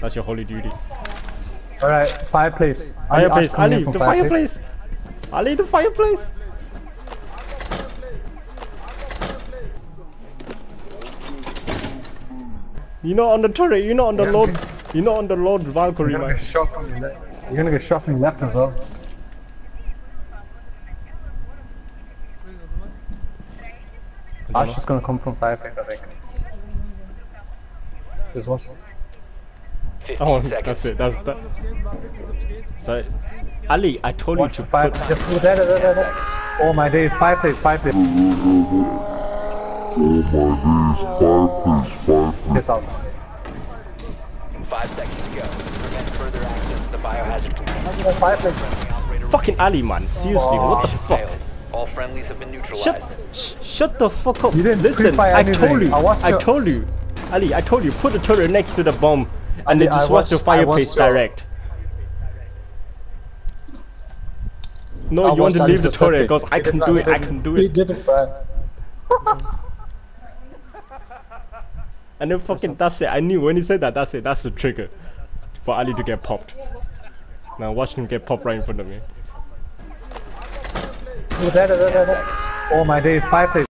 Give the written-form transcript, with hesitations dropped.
That's your holy duty. Alright, fireplace. Fireplace, Ali, the fireplace! Ali, the fireplace! You're not on the turret, you're not on the Lord. You're not on the Lord Valkyrie, You're gonna man. get shot from your left. You're gonna get shot from your left as well. Ash is gonna come from fireplace, I think. Just watch. Oh, that's it. That's that. So, Ali, I told Watch you the to fire. put. Just there. Oh my days, fireplace. Piss out. 5 seconds to go. Prevent further access to the biohazard container. Fireplace. Fucking Ali, man. Seriously, what the fuck? Failed. All friendlies have been neutralized. Shut the fuck up. You didn't Listen. pre-fire I anything. told you. I told you. Ali, I told you. Put the turret next to the bomb, and then just watch the fireplace direct. No, you want to leave the turret because I can do it. I can do He it. did it, bro. And then fucking that's it. I knew when he said that. That's it. That's the trigger for Ali to get popped. Now watch him get popped right in front of me. There. Oh my days, fireplace.